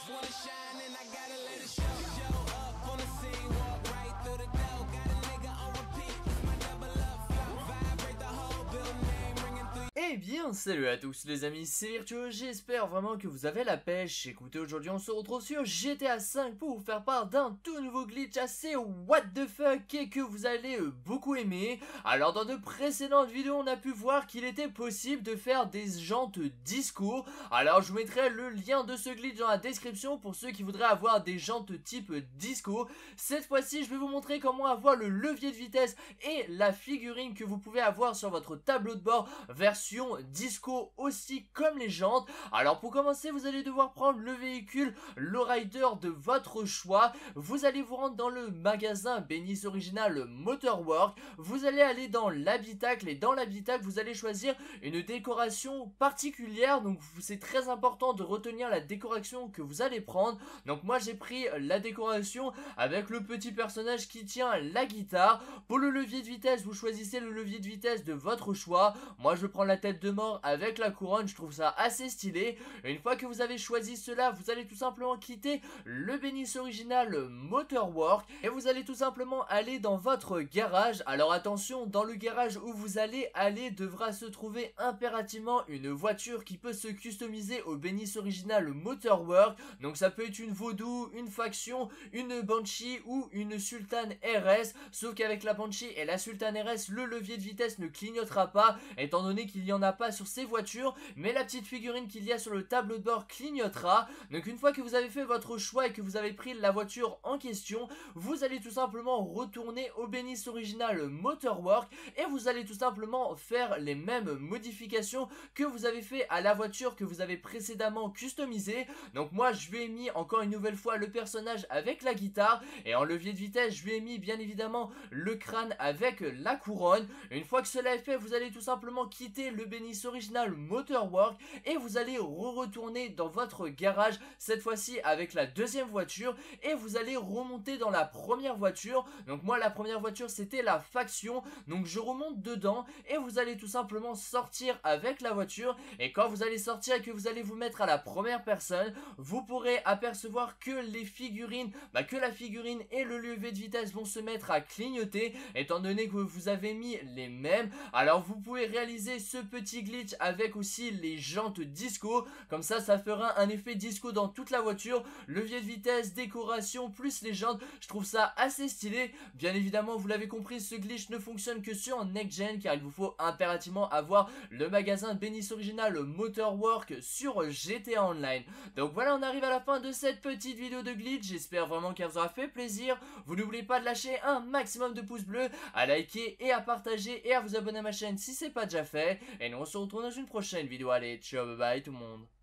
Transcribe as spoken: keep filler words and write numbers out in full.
just wanna shine and I gotta let it show. Show up on the scene, walk right through the door. Got a nigga on repeat, it's my double up flow. Vibrate the whole building, name ringing through. Eh bien, salut à tous les amis, c'est Virtuo, j'espère vraiment que vous avez la pêche. Écoutez, aujourd'hui on se retrouve sur G T A cinq pour vous faire part d'un tout nouveau glitch assez what the fuck et que vous allez euh, beaucoup aimer. Alors dans de précédentes vidéos, on a pu voir qu'il était possible de faire des jantes disco. Alors je vous mettrai le lien de ce glitch dans la description pour ceux qui voudraient avoir des jantes type disco. Cette fois-ci, je vais vous montrer comment avoir le levier de vitesse et la figurine que vous pouvez avoir sur votre tableau de bord version disco aussi comme les jantes. Alors pour commencer, vous allez devoir prendre le véhicule, le rider de votre choix. Vous allez vous rendre dans le magasin Benny's Original Motorwork. Vous allez aller dans l'habitacle et dans l'habitacle vous allez choisir une décoration particulière. Donc c'est très important de retenir la décoration que vous allez prendre. Donc moi j'ai pris la décoration avec le petit personnage qui tient la guitare. Pour le levier de vitesse, vous choisissez le levier de vitesse de votre choix. Moi je prends la tête de mort avec la couronne, je trouve ça assez stylé. Une fois que vous avez choisi cela, vous allez tout simplement quitter le Benny's Original Motorwork et vous allez tout simplement aller dans votre garage. Alors attention, dans le garage où vous allez aller devra se trouver impérativement une voiture qui peut se customiser au Benny's Original Motorwork. Donc ça peut être une Vaudou, une Faction, une Banshee ou une Sultan R S, sauf qu'avec la Banshee et la Sultan R S, le levier de vitesse ne clignotera pas étant donné qu'il n'y en a pas sur ces voitures, mais la petite figurine qu'il y a sur le tableau de bord clignotera. Donc une fois que vous avez fait votre choix et que vous avez pris la voiture en question, vous allez tout simplement retourner au Benny's Original Motorwork et vous allez tout simplement faire les mêmes modifications que vous avez fait à la voiture que vous avez précédemment customisée. Donc moi je lui ai mis encore une nouvelle fois le personnage avec la guitare et en levier de vitesse je lui ai mis bien évidemment le crâne avec la couronne. Une fois que cela est fait, vous allez tout simplement quitter le Benny's Original Motorwork et vous allez re-retourner dans votre garage, cette fois-ci avec la deuxième voiture, et vous allez remonter dans la première voiture. Donc moi la première voiture c'était la Faction, donc je remonte dedans et vous allez tout simplement sortir avec la voiture. Et quand vous allez sortir et que vous allez vous mettre à la première personne, vous pourrez apercevoir que les figurines, bah que la figurine et le levier de vitesse vont se mettre à clignoter étant donné que vous avez mis les mêmes. Alors vous pouvez réaliser ce petit glitch avec aussi les jantes disco, comme ça ça fera un effet disco dans toute la voiture. Levier de vitesse, décoration plus les jantes, je trouve ça assez stylé. Bien évidemment vous l'avez compris, ce glitch ne fonctionne que sur next gen car il vous faut impérativement avoir le magasin Benny's Original Motorwork sur G T A Online. Donc voilà, on arrive à la fin de cette petite vidéo de glitch, j'espère vraiment qu'elle vous aura fait plaisir. Vous n'oubliez pas de lâcher un maximum de pouces bleus, à liker et à partager et à vous abonner à ma chaîne si c'est pas déjà fait. Et nous on se retrouve dans une prochaine vidéo. Allez, ciao, bye bye tout le monde.